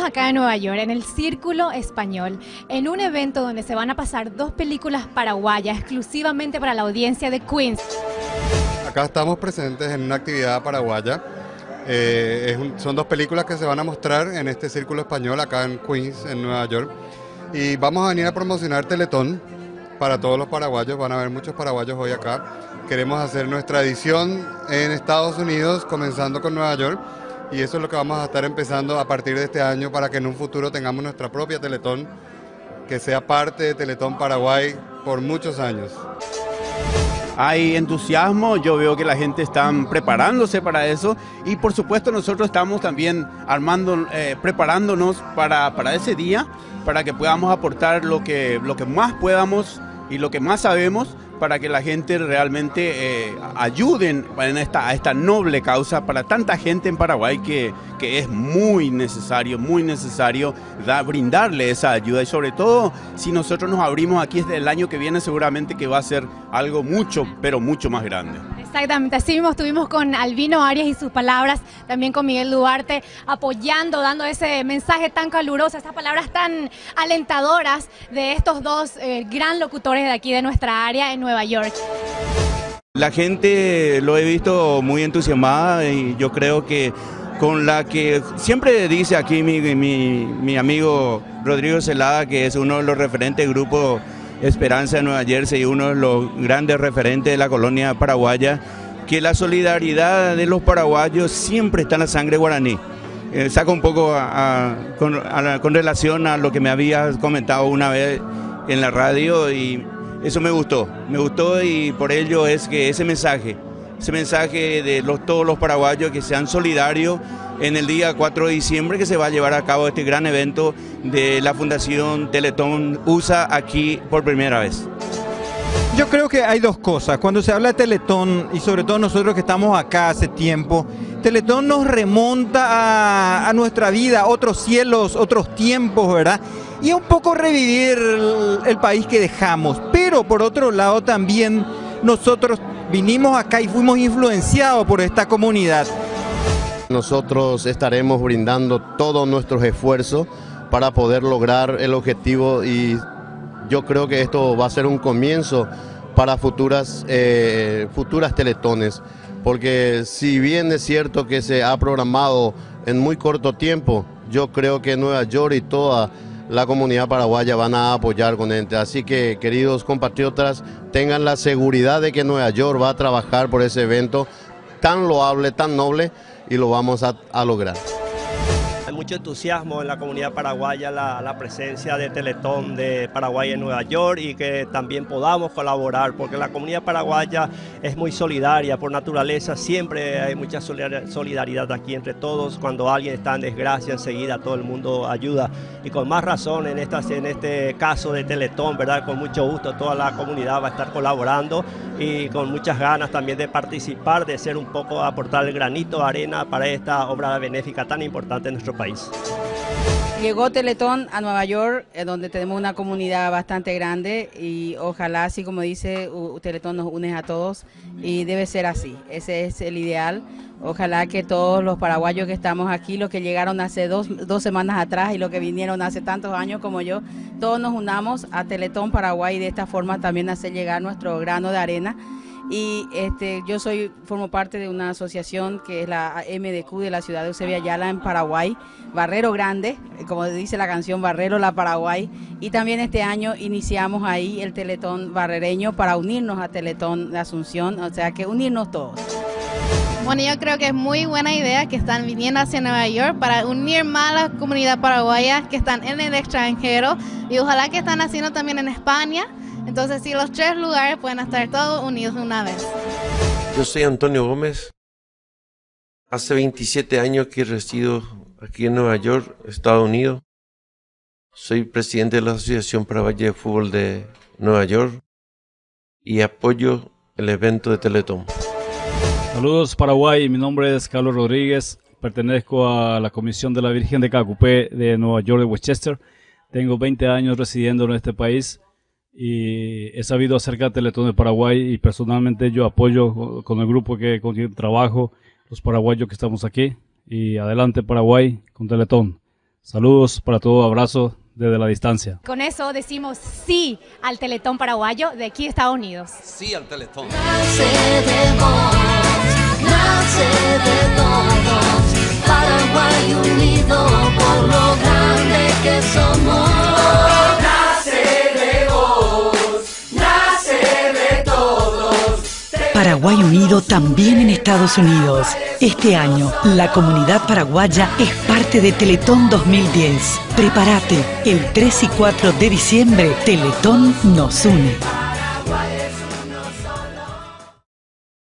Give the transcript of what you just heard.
acá en Nueva York, en el Círculo Español, en un evento donde se van a pasar dos películas paraguayas exclusivamente para la audiencia de Queens. Acá estamos presentes en una actividad paraguaya. Son dos películas que se van a mostrar en este Círculo Español acá en Queens, en Nueva York. Y vamos a venir a promocionar Teletón para todos los paraguayos. Van a haber muchos paraguayos hoy acá. Queremos hacer nuestra edición en Estados Unidos, comenzando con Nueva York. Y eso es lo que vamos a estar empezando a partir de este año para que en un futuro tengamos nuestra propia Teletón, que sea parte de Teletón Paraguay por muchos años. Hay entusiasmo, yo veo que la gente está preparándose para eso y por supuesto nosotros estamos también preparándonos para ese día, para que podamos aportar lo que más podamos y lo que más sabemos, para que la gente realmente ayuden a esta noble causa para tanta gente en Paraguay que es muy necesario brindarle esa ayuda, y sobre todo si nosotros nos abrimos aquí desde el año que viene, seguramente que va a ser algo mucho, pero mucho más grande. Exactamente, así mismo estuvimos con Albino Arias y sus palabras, también con Miguel Duarte, apoyando, dando ese mensaje tan caluroso, esas palabras tan alentadoras de estos dos gran locutores de aquí de nuestra área en Nueva York. La gente lo he visto muy entusiasmada y yo creo que con la que siempre dice aquí mi amigo Rodrigo Celada, que es uno de los referentes del grupo Esperanza de Nueva Jersey y uno de los grandes referentes de la colonia paraguaya, que la solidaridad de los paraguayos siempre está en la sangre guaraní. Saco un poco con relación a lo que me habías comentado una vez en la radio, y eso me gustó y por ello es que ese mensaje de todos los paraguayos que sean solidarios en el día 4 de diciembre, que se va a llevar a cabo este gran evento de la Fundación Teletón USA aquí por primera vez. Yo creo que hay dos cosas. Cuando se habla de Teletón, y sobre todo nosotros que estamos acá hace tiempo, Teletón nos remonta a nuestra vida, otros cielos, otros tiempos, ¿verdad? Y un poco revivir el país que dejamos. Pero por otro lado también nosotros vinimos acá y fuimos influenciados por esta comunidad. Nosotros estaremos brindando todos nuestros esfuerzos para poder lograr el objetivo, y yo creo que esto va a ser un comienzo para futuras teletones, porque si bien es cierto que se ha programado en muy corto tiempo, yo creo que Nueva York y toda la comunidad paraguaya van a apoyar con él. Así que, queridos compatriotas, tengan la seguridad de que Nueva York va a trabajar por ese evento tan loable, tan noble, y lo vamos a lograr. Hay mucho entusiasmo en la comunidad paraguaya, la presencia de Teletón de Paraguay en Nueva York, y que también podamos colaborar, porque la comunidad paraguaya es muy solidaria por naturaleza. Siempre hay mucha solidaridad aquí entre todos. Cuando alguien está en desgracia, enseguida todo el mundo ayuda, y con más razón en este caso de Teletón, ¿verdad? Con mucho gusto toda la comunidad va a estar colaborando y con muchas ganas también de participar, de ser un poco, aportar el granito de arena para esta obra benéfica tan importante en nuestro país. Llegó Teletón a Nueva York, donde tenemos una comunidad bastante grande, y ojalá, así como dice, Teletón nos une a todos, y debe ser así, ese es el ideal. Ojalá que todos los paraguayos que estamos aquí, los que llegaron hace dos semanas atrás y los que vinieron hace tantos años como yo, todos nos unamos a Teletón Paraguay, y de esta forma también hacer llegar nuestro grano de arena. Y yo formo parte de una asociación que es la MDQ de la ciudad de Eusebio Ayala en Paraguay, Barrero Grande, como dice la canción, Barrero la Paraguay, y también este año iniciamos ahí el Teletón barrereño para unirnos a Teletón de Asunción, o sea que unirnos todos. Bueno, yo creo que es muy buena idea que están viniendo hacia Nueva York para unir más a la comunidad paraguaya que están en el extranjero, y ojalá que están haciendo también en España. Entonces, sí, los tres lugares pueden estar todos unidos de una vez. Yo soy Antonio Gómez. Hace 27 años que resido aquí en Nueva York, Estados Unidos. Soy presidente de la Asociación Paraguaya de Fútbol de Nueva York y apoyo el evento de Teletón. Saludos Paraguay, mi nombre es Carlos Rodríguez, pertenezco a la Comisión de la Virgen de Cacupé de Nueva York de Westchester. Tengo 20 años residiendo en este país y he sabido acerca de Teletón de Paraguay, y personalmente yo apoyo con el grupo con quien trabajo, los paraguayos que estamos aquí, y adelante Paraguay con Teletón. Saludos para todos, abrazos desde la distancia. Con eso decimos sí al Teletón paraguayo de aquí Estados Unidos. Sí al Teletón. Nace de vos, nace de todos, Paraguay unido por lo grande que somos. Nace de vos, nace de todos. Paraguay unido también en Estados Unidos. Este año, la comunidad paraguaya es parte de Teletón 2010. Prepárate, el 3 y 4 de diciembre, Teletón nos une.